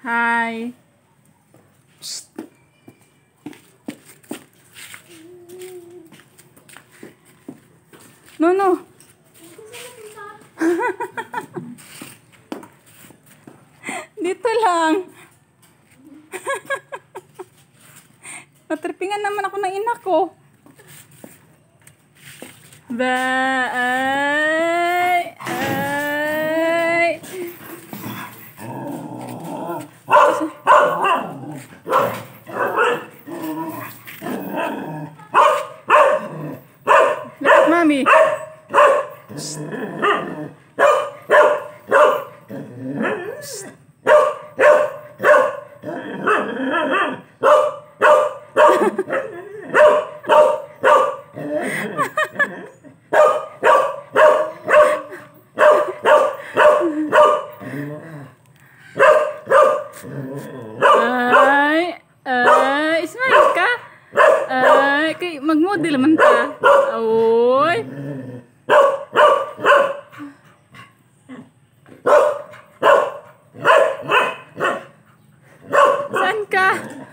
Hi. Psst. No. Dito lang. Natripingan naman ako ng ina ko. Ay. Look at mommy. Ay, smile ka? Ay, kay mag-model man ka. Oy. Saan ka?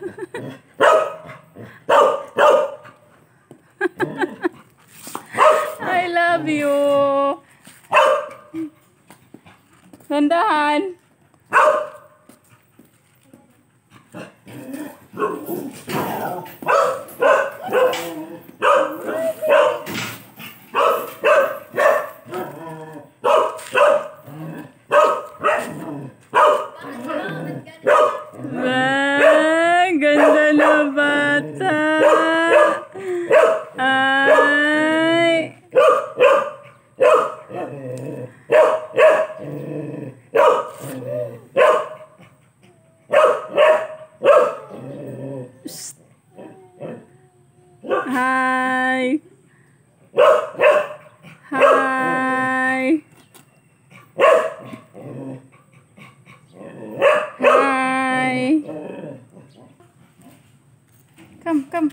I love you. Dandahan. Ganda na bata. Ay. Hi. Hi. Hi. Come.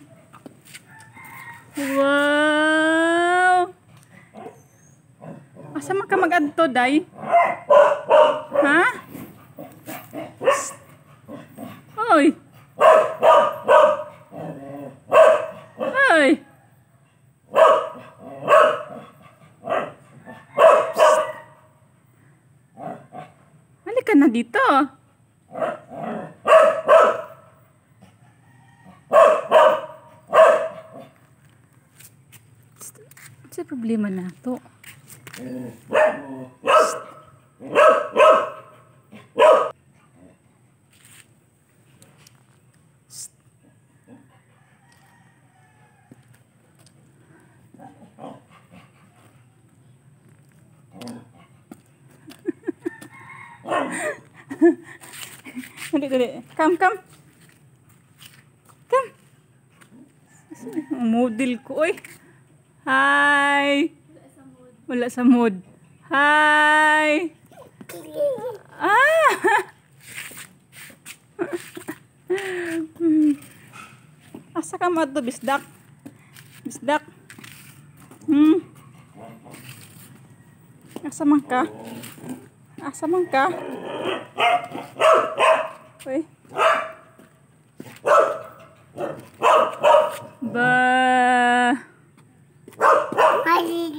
Wow. Asa man ka mag-adto, day? Ha? Psst. Oy. Oy. Psst. Halika na dito. Sa problema na to. Dali. Come. Model ko, oy. Hi. Wala sa mood. Hi. Asa ka mo ato, bisdak? Asa man ka? Uy. Ba.